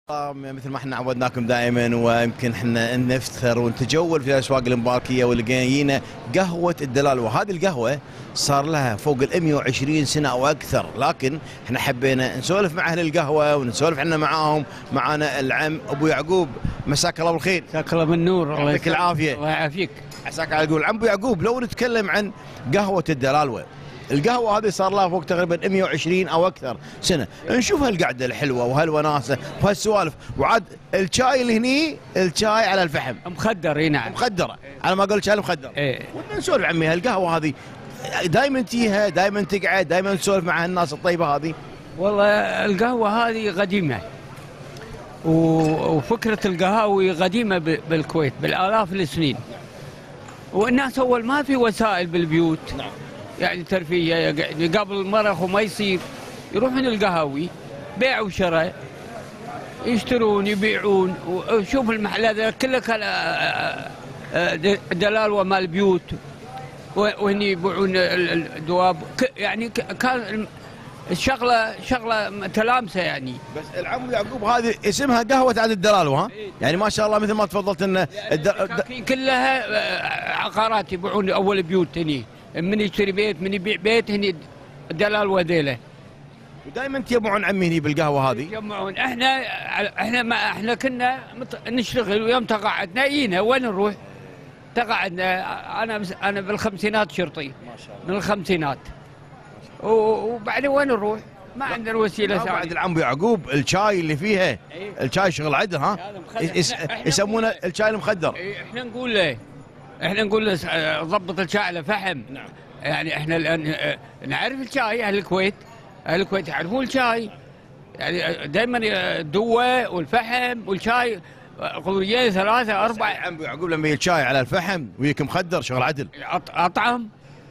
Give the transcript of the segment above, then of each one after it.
مثل ما احنا عودناكم دائما، ويمكن احنا نفتخر ونتجول في الاسواق المباركيه ولقينا قهوه الدلال. وهذه القهوه صار لها فوق ال 120 سنه او اكثر، لكن احنا حبينا نسولف مع اهل القهوه ونسولف احنا معاهم. معانا العم ابو يعقوب، مساك الله بالخير. مساك الله بالنور. الله يعطيك العافيه. الله يعافيك. عساك على القول. عم ابو يعقوب، لو نتكلم عن قهوه الدلالوه، القهوه هذه صار لها فوق تقريبا 120 او اكثر سنه، نشوف هالقعده الحلوه وهالوناسه وهالسوالف. وعاد الشاي اللي هني، الشاي على الفحم مخدر. اي نعم، مخدره، على ما اقول شاي مخدر. ايه. ونسولف عمي، هالقهوه هذه دائما تجيها، دائما تقعد، دائما تسولف مع الناس الطيبه هذه. والله القهوه هذه قديمه، وفكره القهاوي قديمه بالكويت بالالاف السنين. والناس اول ما في وسائل بالبيوت، نعم، يعني ترفيه. يعني قبل المرخ وما يصير يروحون القهاوي بيع وشراء، يشترون يبيعون. وشوف المحلات كلها كان دلال ومال بيوت، وهني يبيعون الدواب. يعني كان شغله تلامسه يعني. بس العم يعقوب هذه اسمها قهوه عاد الدلال، ها؟ يعني ما شاء الله مثل ما تفضلت ان كلها عقارات يبيعون اول بيوت. هني من يشتري بيت، من يبيع بيت، هني دلال وذيله. ودائما تجمعون عمي هني بالقهوه هذه؟ يجمعون. احنا كنا نشتغل، ويوم تقاعدنا جينا وين نروح؟ تقاعدنا. انا بالخمسينات شرطي، ما شاء الله، من الخمسينات. وبعدين وين نروح؟ ما عندنا وسيله ثانيه. بعد العم يعقوب الشاي اللي فيها، الشاي شغل عدل، ها؟ يسمونه الشاي المخدر. احنا نقول له ضبط الشاي على فحم. نعم. يعني احنا الان نعرف الشاي. اهل الكويت يعرفون الشاي. يعني دائما الدوه والفحم والشاي قضيين 3 4. عم يعقوب لما الشاي على الفحم وياك مخدر شغل عدل. اطعم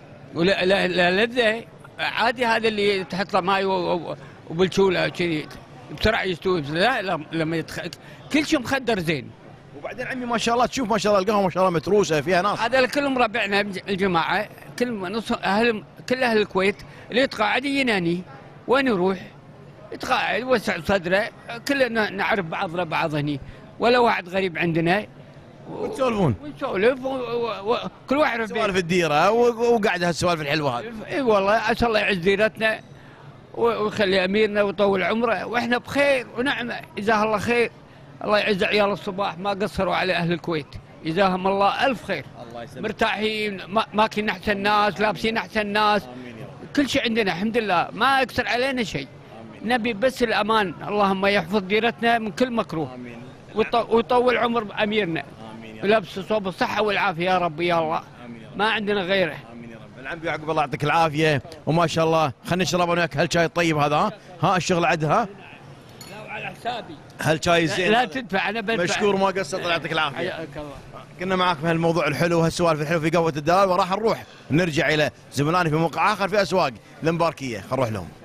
ولا لذه عادي. هذا اللي تحط له ماي وبالشوله كذي بسرعه يستوي. لا لما كل شيء مخدر زين. وبعدين عمي ما شاء الله تشوف، ما شاء الله القهوه ما شاء الله متروسه فيها ناس. هذا كلهم ربعنا الجماعه، كل اهل الكويت اللي يتقاعد يناني. وين يروح؟ يتقاعد يوسع صدره. كلنا نعرف بعضنا بعض هني، ولا واحد غريب عندنا. وتسولفون ونسولف كل واحد سوالف الديره وقاعد هالسوالف الحلوه هذه. اي والله، عسى الله يعز ديرتنا ويخلي اميرنا ويطول عمره، واحنا بخير ونعمه. جزاه الله خير. الله يعز عيال الصباح، ما قصروا على اهل الكويت، جزاهم الله الف خير. الله يسلمك. مرتاحين، ماكلين احسن ناس، لابسين احسن ناس. كل شيء عندنا الحمد لله، ما يكثر علينا شيء. نبي بس الامان. اللهم يحفظ ديرتنا من كل مكروه، ويطول عمر اميرنا، ولابس صوب الصحه والعافيه يا رب يا الله. ما عندنا غيره. امين يا رب. العم يعقوب الله يعطيك العافيه، وما شاء الله. خلينا نشرب انا وياك هالشاي الطيب هذا. ها الشغل عدها. لا على حسابي. هالشاي زين. لا تدفع، انا بدفع. مشكور ما قصرت. الله يعطيك العافيه. حياك الله. كنا معاك في هالموضوع الحلو وهالسوالف الحلوه في قهوه الدلال، وراح نروح نرجع الى زملائنا في موقع اخر في اسواق المباركيه. خل نروح لهم.